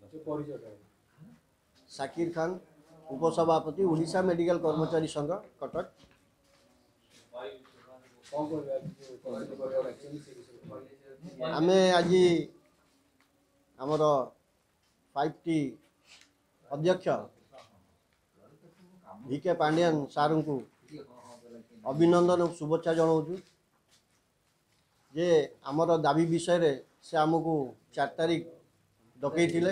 साकिर खान उपसभापति ओडिशा मेडिकल कर्मचारी संघ कटक। आमे आज आमर 5T अध्यक्ष VK पांडियन सार को अभिनंदन और शुभेच्छा जनाऊँ जे आमर दाबी विषय रे से आमको 4 तारीख डकई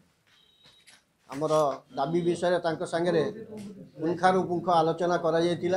आमर दाबी विषय तांको सांगे पुंखानुपुंख आलोचना करा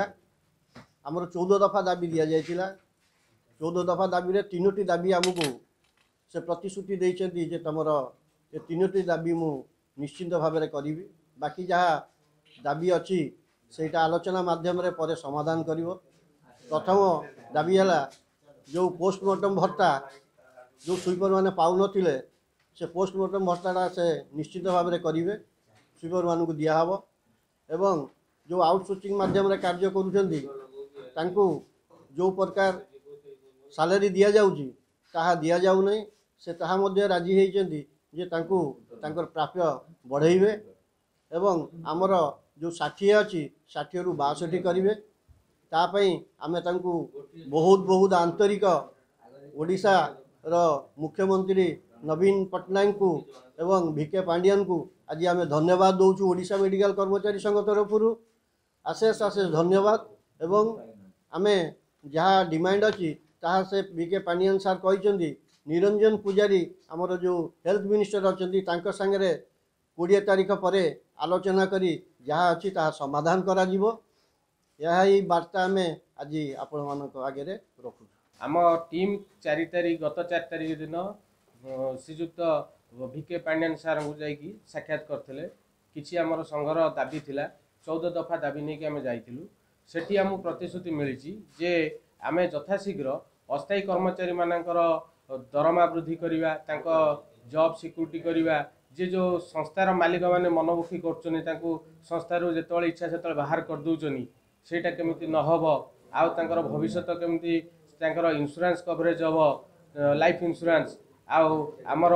आमर 14 दफा दाबी दि जाइए 14 दफा दाबी रे 3टी दाबी आमको से प्रतिश्रुति देइछन्ती जे तमर ये 3टी दाबी मु निश्चित भाव में करी बाकी जहाँ दाबी अच्छी सेटा आलोचना माध्यम रे परे समाधान करिवो। प्रथम दाबी है जो पोस्टमार्टम भत्ता जो स्वीपर मैंने पाऊन से पोस्टमार्टम भत्ता से निश्चित भाव में करेंगे स्वीपर मान को दिहब एवं जो आउटसोर्सिंग माध्यम रे कार्य करुछन्ती तांको जो प्रकार सैलरी दि जाउची ताहा दिया जाउ नै से ताहा मध्ये राजी होइछन्ती जे तांको तांकर प्राप्य बढ़ेइबे एवं आमर जो 60 अच्छी 60 रु 62 करेंगे तापाई आमे तांको बहुत बहुत आंतरिक ओडिशा रो मुख्यमंत्री नवीन पट्टनायक को एवं VK पांडियन को आज आमे धन्यवाद दौचु ओडिशा मेडिकल कर्मचारी संघ तरफ अशेष अशेष धन्यवाद एवं आमे जहाँ डिमांड अच्छी ताहा से VK पांडियन सार कहते निरंजन पुजारी आमर जो हेल्थ मिनिस्टर अच्छा सांगे 20 तारीख पर आलोचना करी जहाँ अच्छी ताहा समाधान करा जीवो यही वार्ता आम आज आपण मान आगे रखु। आम टीम 4 तारीख गत 4 तारीख दिन श्रीजुक्त VK पांडियन सार को जाइकी साक्षात करते किसी आमर संघर दाबी थिला 14 दफा दाबी नहीं कि आम जाइलु सेठी आमको प्रतिश्रुति मिली जे आम यथाशीघ्र अस्थायी कर्मचारी मानकर दरमा वृद्धि करवा जॉब सिक्यूरिटी करवा जे जो संस्थार मालिक मैंने मनमुखी कर संस्थार जो इच्छा से बाहर कर दौरान सेटा केमिति नहब आउ भविष्य केमिति इंश्योरेंस कवरेज हम लाइफ इंश्योरेंस आउ आमर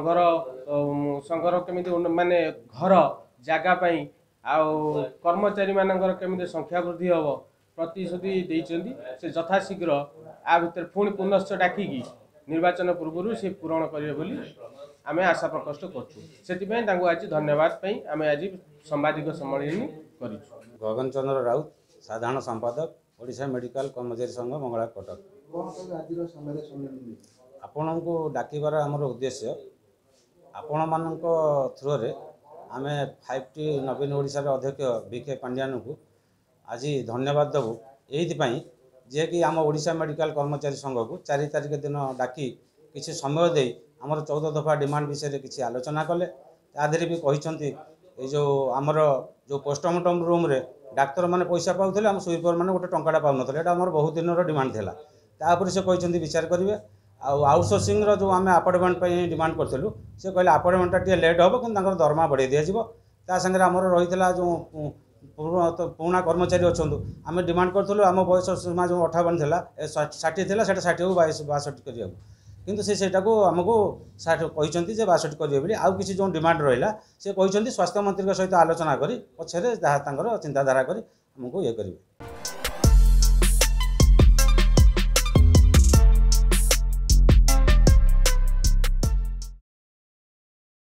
संघर केमिति माने घर जगापाई आउ कर्मचारी मानकर केमिति संख्या वृद्धि हम प्रतिश्रुति देइछन्ती से यथाशीघ्र आ भितर पुणी पुनश्च डाकिकी निर्वाचन पूर्व से पूरण करेंगे बोली आमे आशा प्रकट करूँ आज धन्यवाद आमे आज सांबादिक सम्मेलन कर गगन चंद्र राउत साधारण संपादक ओडिशा मेडिकल कर्मचारी संघ मंगला कटक। आपण को डाकिबार आमर उद्देश्य आपण मान थ्रू रे आमे 5T नवीन ओडिशा अध्यक्ष VK पांडियन को आज धन्यवाद देवु ये जे कि आम ओडिशा मेडिकल कर्मचारी संघ को 4 तारीख दिन डाकी किसी समय दे आमर 14 दफा डिमांड विषय किसी आलोचना कले तादेह भी कहते जो आमर जो पोस्टमार्टम रूम रे डाक्तर मैंने पैसा पाऊे आम स्वीपर मैंने गोटे टंकाटा पाऊन आमर बहुत दिन डिमांड थिला तापर से कहते विचार करेंगे आउटसोर्सिंग जो आम अपॉइंटमेंट डिमांड करूँ से कहले अपॉइंटमेंट लेट हम कि दरमा बढ़े दिज्व तांगे आमर रही जो पुराना कर्मचारी अच्छा आम डिमांड करूँ आम बयस सीमा जो 58 60 थी 60 को 62 करा किंतु से आमको कहते 62 करेंगे आउ किसी जो डिमांड रहा से कहते स्वास्थ्य मंत्री सहित आलोचना करी पछरे चिंताधारा करी आमको ये करेंगे।